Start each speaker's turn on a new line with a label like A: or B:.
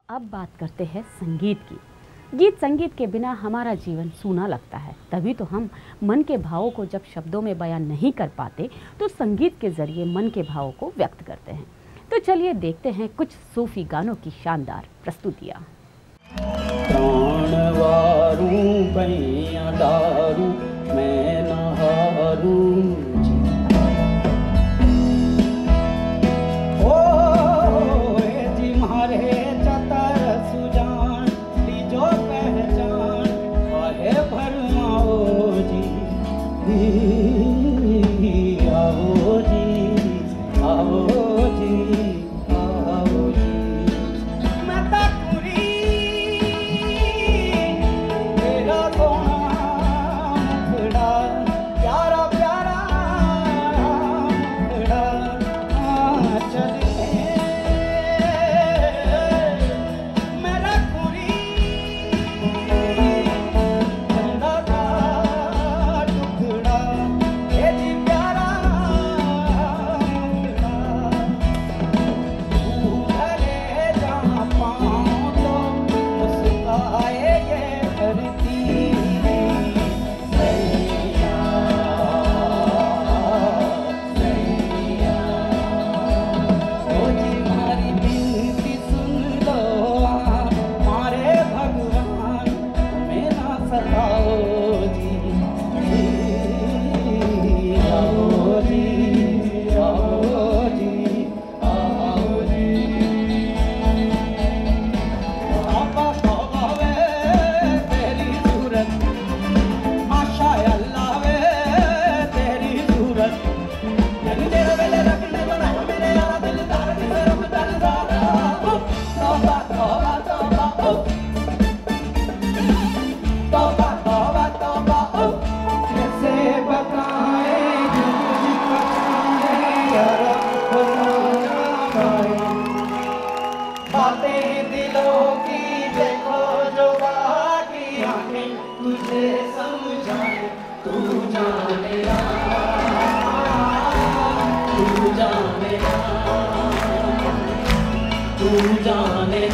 A: अब बात करते हैं संगीत की। गीत संगीत के बिना हमारा जीवन सूना लगता है। तभी तो हम मन के भावों को जब शब्दों में बयान नहीं कर पाते तो संगीत के जरिए मन के भावों को व्यक्त करते हैं। तो चलिए देखते हैं कुछ सूफी गानों की शानदार प्रस्तुतियाँ।
B: तू जाने